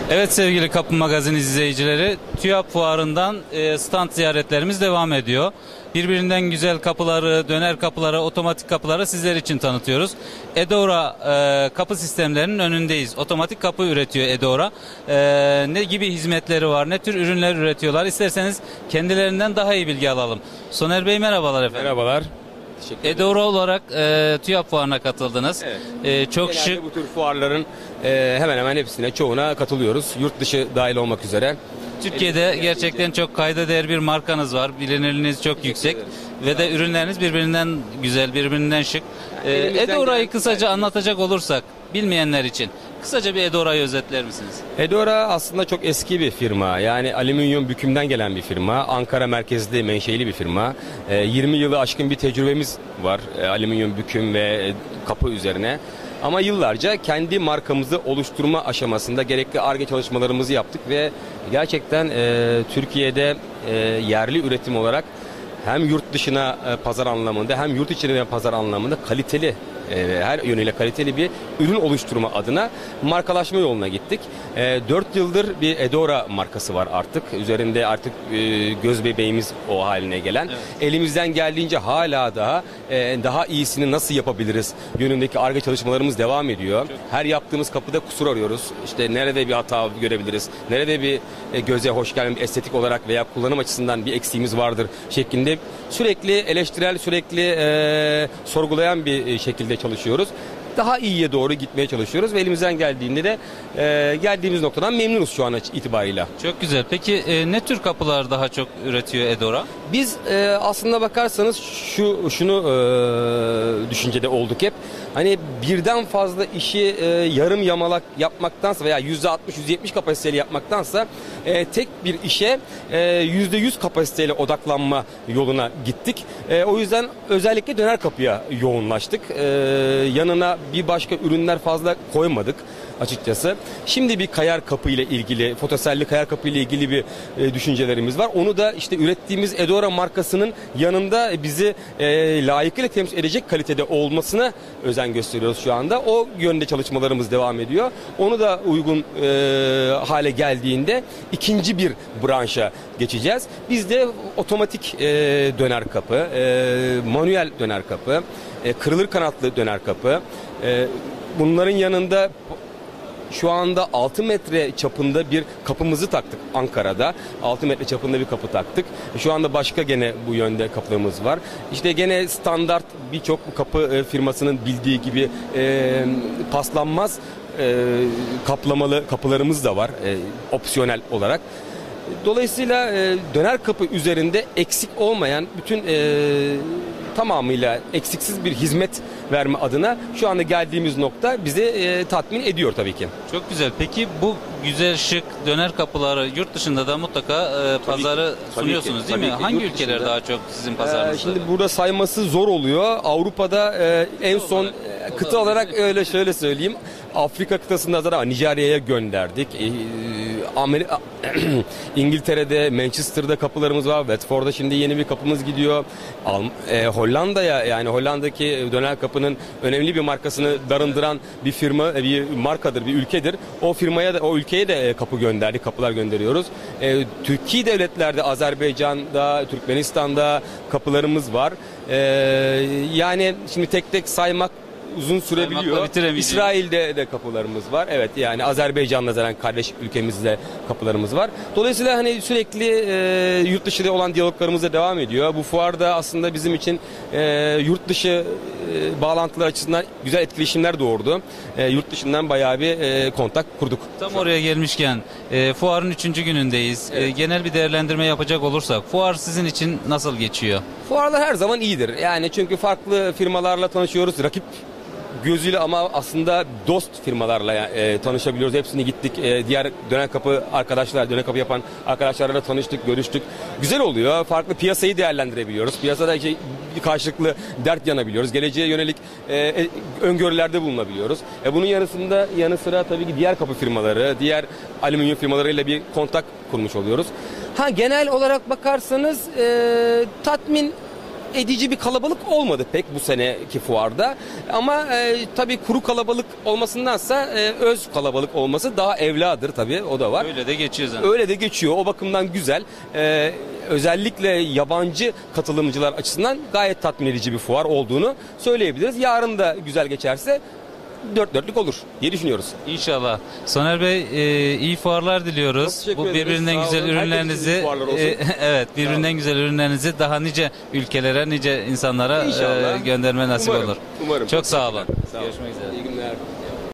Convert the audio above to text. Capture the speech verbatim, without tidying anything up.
Evet sevgili Kapı Magazin izleyicileri, TÜYAP Fuarı'ndan e, stand ziyaretlerimiz devam ediyor. Birbirinden güzel kapıları, döner kapıları, otomatik kapıları sizler için tanıtıyoruz. Edora e, kapı sistemlerinin önündeyiz. Otomatik kapı üretiyor Edora. E, ne gibi hizmetleri var, ne tür ürünler üretiyorlar? İsterseniz kendilerinden daha iyi bilgi alalım. Soner Bey merhabalar efendim. Merhabalar. Edora olarak e, TÜYAP Fuarı'na katıldınız. Evet. E, çok Genelde şık. bu tür fuarların e, hemen hemen hepsine, çoğuna katılıyoruz. Yurt dışı dahil olmak üzere. Türkiye'de gerçekten çok kayda değer bir markanız var. Bilinirliğiniz çok yüksek. Ve de ürünleriniz birbirinden güzel, birbirinden şık. Ee, Edora'yı kısaca anlatacak olursak, bilmeyenler için kısaca bir Edora'yı özetler misiniz? Edora aslında çok eski bir firma. Yani alüminyum bükümden gelen bir firma. Ankara merkezli, menşeili bir firma. E, yirmi yılı aşkın bir tecrübemiz var e, alüminyum büküm ve e, kapı üzerine. Ama yıllarca kendi markamızı oluşturma aşamasında gerekli Ar-Ge çalışmalarımızı yaptık ve gerçekten e, Türkiye'de e, yerli üretim olarak hem yurt dışına e, pazar anlamında hem yurt içine pazar anlamında kaliteli, e, her yönüyle kaliteli bir ürün oluşturma adına markalaşma yoluna gittik. E, dört yıldır bir Edora markası var artık. Üzerinde artık e, göz bebeğimiz o haline gelen. Evet. Elimizden geldiğince hala daha e, daha iyisini nasıl yapabiliriz yönündeki Ar-Ge çalışmalarımız devam ediyor. Çok. Her yaptığımız kapıda kusur arıyoruz. İşte nerede bir hata görebiliriz, nerede bir e, göze hoş gelen bir estetik olarak veya kullanım açısından bir eksiğimiz vardır şeklinde sürekli eleştirel, sürekli e, sorgulayan bir şekilde çalışıyoruz. Daha iyiye doğru gitmeye çalışıyoruz ve elimizden geldiğinde de e, geldiğimiz noktadan memnunuz şu an itibariyle. Çok güzel. Peki e, ne tür kapılar daha çok üretiyor Edora? Biz e, aslında bakarsanız şu şunu e, düşüncede olduk hep. Hani birden fazla işi e, yarım yamalak yapmaktansa veya yüzde altmış yüzde yetmiş kapasiteli yapmaktansa e, tek bir işe e, yüzde yüz kapasiteyle odaklanma yoluna gittik. E, o yüzden özellikle döner kapıya yoğunlaştık. E, yanına bir başka ürünler fazla koymadık açıkçası. Şimdi bir kayar kapı ile ilgili, fotoselli kayar kapı ile ilgili bir e, düşüncelerimiz var. Onu da işte ürettiğimiz Edora markasının yanında bizi e, layıkıyla temsil edecek kalitede olmasına özen gösteriyoruz şu anda. O yönde çalışmalarımız devam ediyor. Onu da uygun e, hale geldiğinde ikinci bir branşa geçeceğiz. Biz de otomatik e, döner kapı, e, manuel döner kapı, e, kırılır kanatlı döner kapı, e, bunların yanında şu anda altı metre çapında bir kapımızı taktık Ankara'da. altı metre çapında bir kapı taktık. Şu anda başka gene bu yönde kapılarımız var. İşte gene standart birçok kapı firmasının bildiği gibi e, paslanmaz e, kaplamalı kapılarımız da var e, opsiyonel olarak. Dolayısıyla e, döner kapı üzerinde eksik olmayan bütün e, tamamıyla eksiksiz bir hizmet verme adına şu anda geldiğimiz nokta bizi e, tatmin ediyor tabii ki. Çok güzel. Peki bu güzel şık döner kapıları yurt dışında da mutlaka e, pazarı tabii sunuyorsunuz ki, değil mi? ki. Hangi Yurt ülkeler dışında, daha çok sizin pazarınızda? E, şimdi burada sayması zor oluyor. Avrupa'da e, en son e, kıta olarak öyle şöyle söyleyeyim. Afrika kıtasında zaten Nijerya'ya gönderdik. E, Amerika, İngiltere'de, Manchester'da kapılarımız var. Watford'da şimdi yeni bir kapımız gidiyor. Al, e, Hollanda'ya, yani Hollanda'daki döner kapının önemli bir markasını barındıran bir firma, bir markadır, bir ülkedir. O firmaya da, o ülkeye de kapı gönderdik, kapılar gönderiyoruz. E, Türkiye devletlerde, Azerbaycan'da, Türkmenistan'da kapılarımız var. E, yani şimdi tek tek saymak uzun sürebiliyor. İsrail'de de kapılarımız var. Evet, yani Azerbaycan'la zaten kardeş ülkemizle kapılarımız var. Dolayısıyla hani sürekli e, yurt dışı olan diyaloglarımız da devam ediyor. Bu fuarda aslında bizim için e, yurt dışı e, bağlantılar açısından güzel etkileşimler doğurdu. E, yurt dışından bayağı bir e, kontak kurduk. Tam oraya gelmişken e, fuarın üçüncü günündeyiz. Evet. E, genel bir değerlendirme yapacak olursak fuar sizin için nasıl geçiyor? Fuarlar her zaman iyidir. Yani çünkü farklı firmalarla tanışıyoruz. Rakip gözüyle ama aslında dost firmalarla e, tanışabiliyoruz. Hepsini gittik. E, diğer döner kapı arkadaşlar, döner kapı yapan arkadaşlarla tanıştık, görüştük. Güzel oluyor. Farklı piyasayı değerlendirebiliyoruz. Piyasada şey, karşılıklı dert yanabiliyoruz. Geleceğe yönelik e, e, öngörülerde bulunabiliyoruz. E, bunun yanısında yanı sıra tabii ki diğer kapı firmaları, diğer alüminyum firmalarıyla bir kontak kurmuş oluyoruz. Ha, genel olarak bakarsanız e, tatmin edici bir kalabalık olmadı pek bu seneki fuarda. Ama e, tabii kuru kalabalık olmasındansa e, öz kalabalık olması daha evladır tabii, o da var. Öyle de geçiyor zaten. Öyle de geçiyor. O bakımdan güzel. E, özellikle yabancı katılımcılar açısından gayet tatmin edici bir fuar olduğunu söyleyebiliriz. Yarın da güzel geçerse dört dörtlük olur diye düşünüyoruz. İnşallah. Soner Bey e, iyi fuarlar diliyoruz. Çok teşekkür Bu ederiz. birbirinden Sağ güzel olun. Herkes için ürünlerinizi iyi fuarlar olsun. e, evet birbirinden güzel ürünlerinizi daha nice ülkelere, nice insanlara İnşallah. e, gönderme nasip Umarım, olur. umarım. Çok sağ olun. Sağ olun. Görüşmek üzere. İyi günler.